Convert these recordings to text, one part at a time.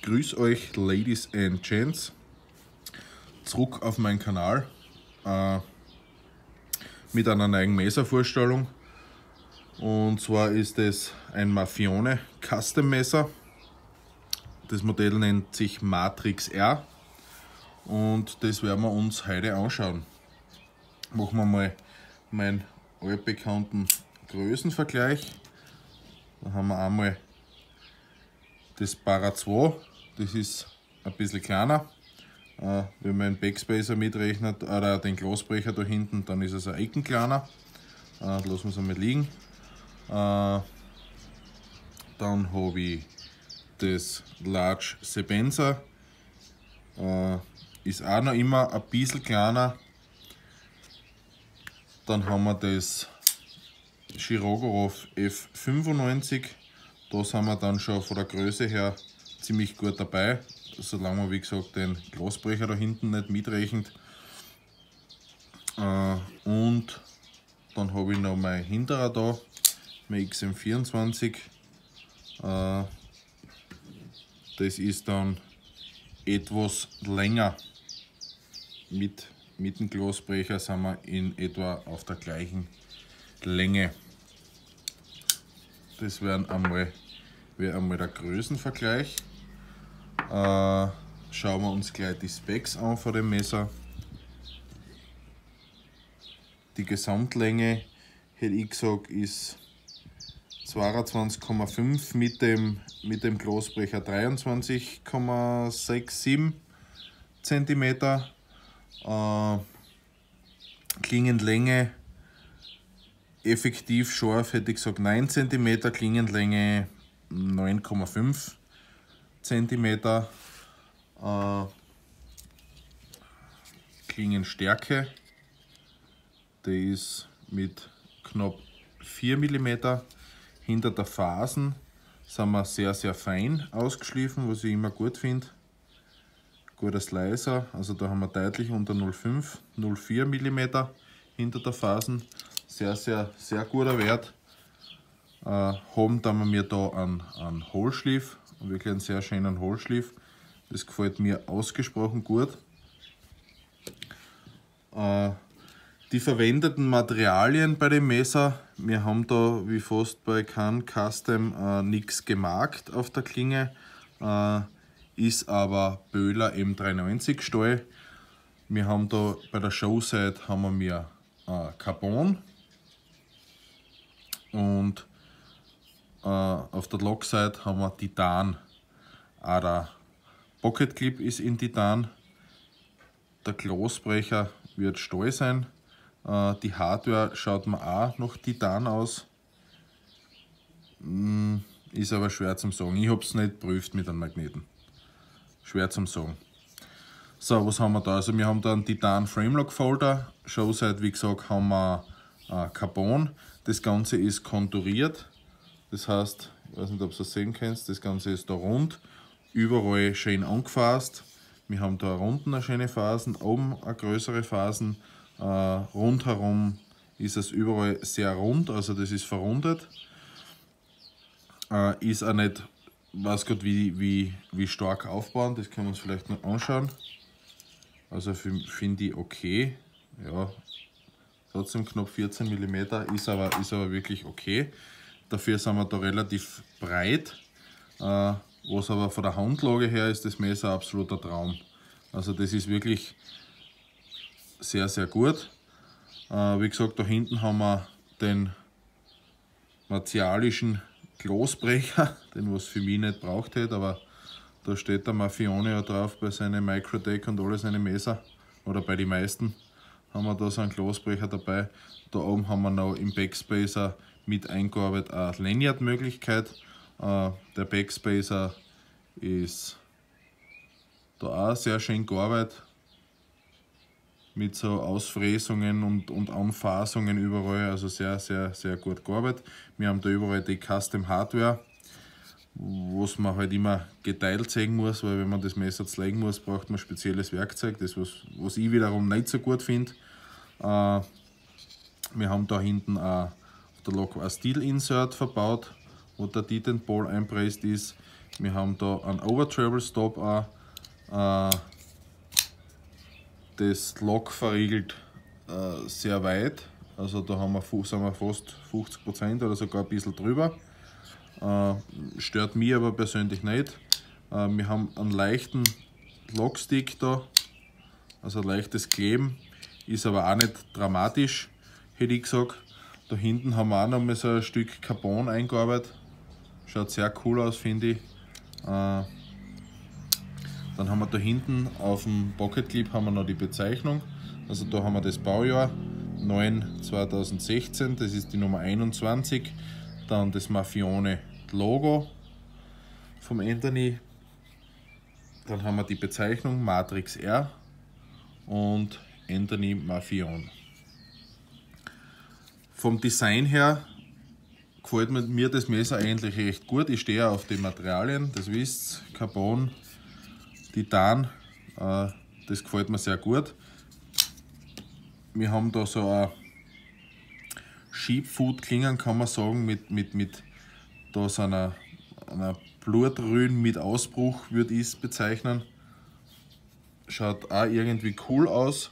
Grüß euch, Ladies and Gents, zurück auf meinen Kanal mit einer neuen Messervorstellung. Und zwar ist es ein Mafione Custom Messer. Das Modell nennt sich Matrix R und das werden wir uns heute anschauen. Machen wir mal meinen altbekannten Größenvergleich. Da haben wir einmal das Para 2, das ist ein bisschen kleiner. Wenn man den Backspacer mitrechnet oder den Glasbrecher da hinten, dann ist es ein Ecken kleiner. Lassen wir es einmal liegen. Dann habe ich das Large Sebenza, ist auch noch immer ein bisschen kleiner. Dann haben wir das Chirogorov F95. Da sind wir dann schon von der Größe her ziemlich gut dabei, solange man wie gesagt den Glasbrecher da hinten nicht mitrechnet. Und dann habe ich noch mein hinterer da, mein XM24. Das ist dann etwas länger. Mit dem Glasbrecher sind wir in etwa auf der gleichen Länge. Das wäre einmal der Größenvergleich. Schauen wir uns gleich die Specs an von dem Messer. Die Gesamtlänge, hätte ich gesagt, ist 22,5 mit dem Glasbrecher 23,67 cm. Klingenlänge effektiv scharf hätte ich gesagt 9 cm, Klingenlänge 9,5 cm. Klingenstärke, die ist mit knapp 4 mm. Hinter der Fasen sind wir sehr fein ausgeschliffen, was ich immer gut finde. Guter Slicer, also da haben wir deutlich unter 0,5, 0,4 mm hinter der Fasen. Sehr guter Wert. Haben dann wir da einen Hohlschliff, wirklich einen sehr schönen Hohlschliff. Das gefällt mir ausgesprochen gut. Die verwendeten Materialien bei dem Messer, wir haben da wie fast bei keinem Custom nichts gemarkt auf der Klinge, ist aber Böhler M390 Stahl. Wir haben da bei der Showside haben wir Carbon und auf der Lockside haben wir Titan. Auch der Pocket Clip ist in Titan. Der Glasbrecher wird Stahl sein. Die Hardware schaut mir auch nach Titan aus. Ist aber schwer zum sagen. Ich habe es nicht geprüft mit einem Magneten. Schwer zum sagen. So, was haben wir da? Also wir haben da einen Titan Framelock Folder. Showside, wie gesagt, haben wir Carbon. Das Ganze ist konturiert. Das heißt, ich weiß nicht, ob du es sehen kannst, das Ganze ist da rund. Überall schön angefasst. Wir haben da unten eine schöne Phasen, oben eine größere Phasen. Rundherum ist es überall sehr rund, also das ist verrundet. Ist auch nicht, weiß Gott wie stark aufbauen, das können wir uns vielleicht noch anschauen. Also finde ich okay. Ja, trotzdem knapp 14 mm, ist aber wirklich okay. Dafür sind wir da relativ breit. Was aber von der Handlage her ist das Messer absoluter Traum. Also das ist wirklich sehr gut. Wie gesagt, da hinten haben wir den martialischen Glasbrecher, den was für mich nicht braucht hätte, aber da steht der Mafione ja drauf bei seinen Microdeck und alle seine Messer, oder bei den meisten haben wir da so einen Glasbrecher dabei. Da oben haben wir noch im Backspacer mit eingearbeitet eine Lanyard-Möglichkeit. Der Backspacer ist da auch sehr schön gearbeitet. Mit so Ausfräsungen und Anfasungen überall, also sehr gut gearbeitet. Wir haben da überall die Custom Hardware, was man halt immer geteilt sehen muss, weil wenn man das Messer zerlegen muss, braucht man spezielles Werkzeug, das was ich wiederum nicht so gut finde. Wir haben da hinten auf der Lok ein Steel Insert verbaut, wo der Titanpol einpresst ist. Wir haben da einen Over-Travel Stop auch. Das Lock verriegelt sehr weit, also da sind wir fast 50% oder sogar ein bisschen drüber. Stört mich aber persönlich nicht. Wir haben einen leichten Lockstick da, also ein leichtes Kleben, ist aber auch nicht dramatisch, hätte ich gesagt. Da hinten haben wir auch noch mal so ein Stück Carbon eingearbeitet, schaut sehr cool aus, finde ich. Dann haben wir da hinten auf dem Pocket Clip haben wir noch die Bezeichnung, also da haben wir das Baujahr 9/2016, das ist die Nummer 21, dann das Mafione Logo vom Anthony, dann haben wir die Bezeichnung Matrix R und Anthony Mafione. Vom Design her gefällt mir das Messer eigentlich recht gut. Ich stehe auf die Materialien, das wisst ihr, Carbon, Titan, das gefällt mir sehr gut. Wir haben da so ein Sheepfoot-Klingen, kann man sagen, mit da so einer Blutrühre mit Ausbruch, würde ich es bezeichnen. Schaut auch irgendwie cool aus.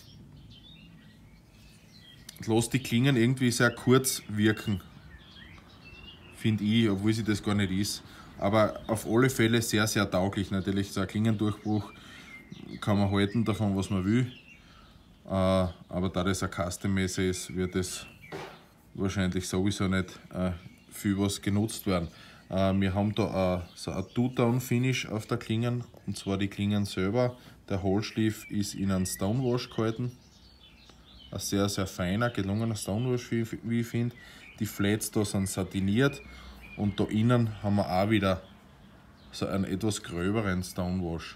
Lässt die Klingen irgendwie sehr kurz wirken, finde ich, obwohl sie das gar nicht ist. Aber auf alle Fälle sehr, sehr tauglich. Natürlich, so ein Klingendurchbruch kann man halten, davon was man will. Aber da das ein Custom-Messer ist, wird es wahrscheinlich sowieso nicht viel was genutzt werden. Wir haben da so ein Two-Tone-Finish auf der Klingen, und zwar die Klingen selber. Der Hohlschliff ist in einen Stonewash gehalten. Ein sehr, sehr feiner, gelungener Stonewash, wie ich finde. Die Flats da sind satiniert und da innen haben wir auch wieder so einen etwas gröberen Stonewash.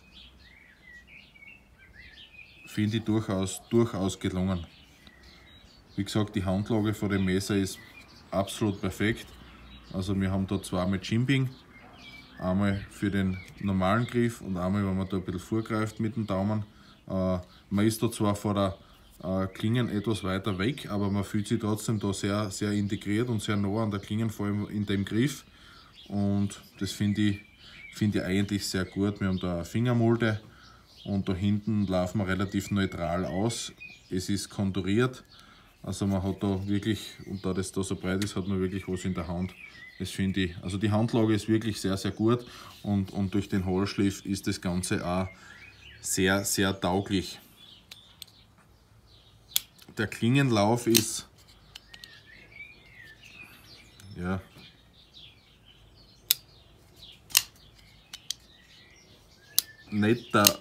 Finde ich durchaus gelungen. Wie gesagt, die Handlage von dem Messer ist absolut perfekt. Also wir haben da zweimal Jimping, einmal für den normalen Griff und einmal, wenn man da ein bisschen vorgreift mit dem Daumen. Man ist da zwar vor der Klingen etwas weiter weg, aber man fühlt sich trotzdem da sehr, sehr integriert und sehr nah an der Klingen, vor allem in dem Griff. Und das finde ich eigentlich sehr gut. Wir haben da eine Fingermulde und da hinten laufen wir relativ neutral aus. Es ist konturiert, also man hat da wirklich, und da das da so breit ist, hat man wirklich was in der Hand. Das finde ich, also die Handlage ist wirklich sehr, sehr gut und durch den Hohlschliff ist das Ganze auch sehr, sehr tauglich. Der Klingenlauf ist ja nicht der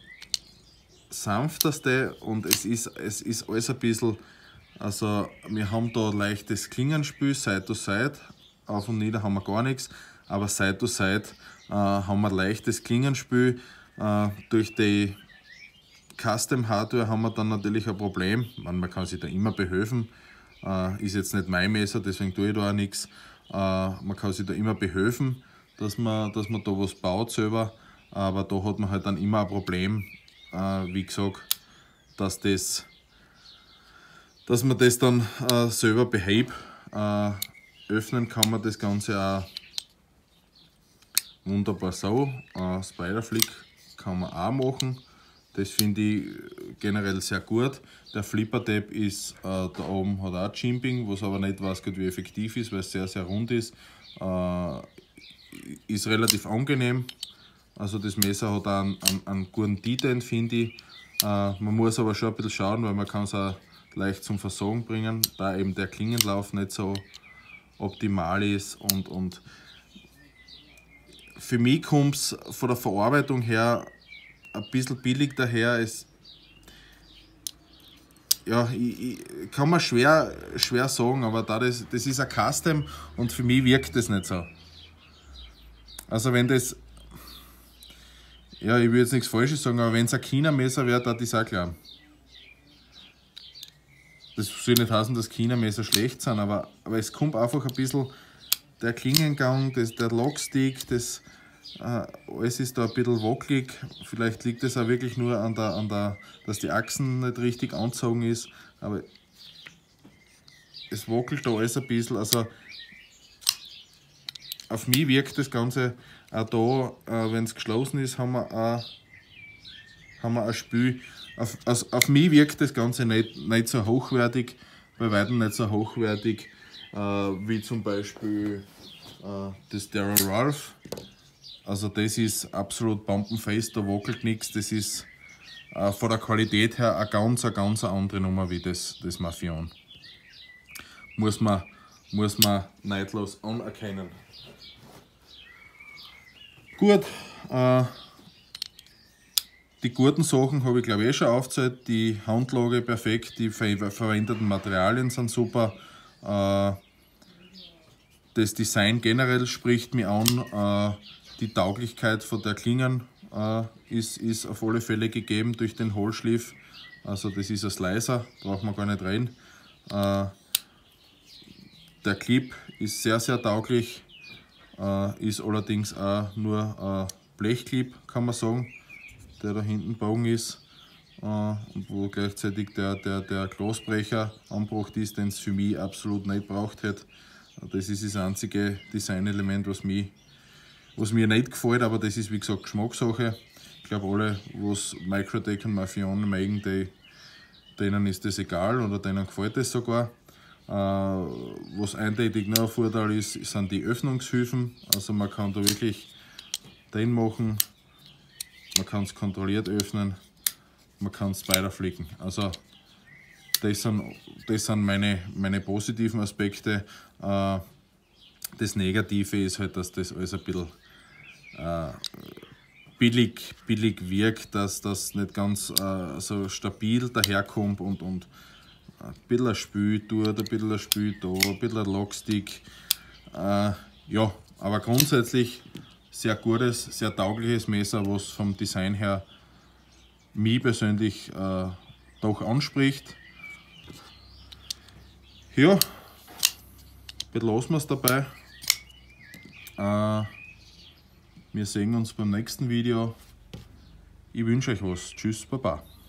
sanfteste und es ist alles ein bisschen, also wir haben da leichtes Klingenspiel, Side to Side, auf und nieder haben wir gar nichts, aber Side to Side haben wir leichtes Klingenspiel. Durch die Custom Hardware haben wir dann natürlich ein Problem, man kann sich da immer behöfen, ist jetzt nicht mein Messer, deswegen tue ich da auch nichts. Man kann sich da immer behöfen, dass man da was baut selber, aber da hat man halt dann immer ein Problem, wie gesagt, dass man das dann selber behebt. Öffnen kann man das Ganze auch wunderbar so. Spider-Flick kann man auch machen. Das finde ich generell sehr gut. Der Flipper-Tab ist da oben, hat auch Jimping, was aber nicht weiß wie effektiv ist, weil es sehr, sehr rund ist. Ist relativ angenehm. Also das Messer hat auch einen guten Detent, finde ich. Man muss aber schon ein bisschen schauen, weil man kann es auch leicht zum Versagen bringen, da eben der Klingenlauf nicht so optimal ist und für mich kommt es von der Verarbeitung her ein bisschen billig daher. Ich kann man schwer sagen, aber das ist ein Custom und für mich wirkt das nicht so. Also wenn das, ja, ich will jetzt nichts Falsches sagen, aber wenn es ein China-Messer wäre, dann ist auch klar. Das soll nicht heißen, dass China-Messer schlecht sind, aber es kommt einfach ein bisschen der Klingengang, der Lockstick, alles ist da ein bisschen wackelig. Vielleicht liegt es auch wirklich nur an der, dass die Achsen nicht richtig angezogen ist, aber es wackelt da alles ein bisschen. Also auf mich wirkt das Ganze auch da, wenn es geschlossen ist, haben wir ein Spiel. Auf mich wirkt das Ganze nicht so hochwertig, bei weitem nicht so hochwertig wie zum Beispiel das Daryl Ralph. Also das ist absolut bombenfest, da wackelt nichts. Das ist von der Qualität her eine ganz andere Nummer wie das Mafion. Muss man neidlos anerkennen. Gut, die guten Sachen habe ich glaube ich schon aufgezählt. Die Handlage perfekt, die verwendeten Materialien sind super. Das Design generell spricht mich an. Die Tauglichkeit von der Klingen ist auf alle Fälle gegeben durch den Hohlschliff. Also das ist ein Slicer, braucht man gar nicht reden. Der Clip ist sehr tauglich, ist allerdings auch nur ein Blechclip, kann man sagen, der da hinten bogen ist, und wo gleichzeitig der Glasbrecher angebracht ist, den es für mich absolut nicht braucht hätte. Das ist das einzige Designelement, was mir nicht gefällt, aber das ist wie gesagt Geschmackssache. Ich glaube, alle, was Microtech und Mafion mögen, denen ist das egal oder denen gefällt das sogar. Was eindeutig noch ein Vorteil ist, sind die Öffnungshilfen. Also man kann da wirklich den machen, man kann es kontrolliert öffnen, man kann es weiterflicken. Also das sind meine positiven Aspekte. Das Negative ist halt, dass das alles ein bisschen billig wirkt, dass das nicht ganz so stabil daherkommt und ein bisschen ein Spiel dort, ein bisschen ein Spiel da, ein bisschen ein Lockstick. Ja, aber grundsätzlich sehr gutes, sehr taugliches Messer, was vom Design her mich persönlich doch anspricht. Ja, belassen wir es dabei. Wir sehen uns beim nächsten Video. Ich wünsche euch was. Tschüss, Baba.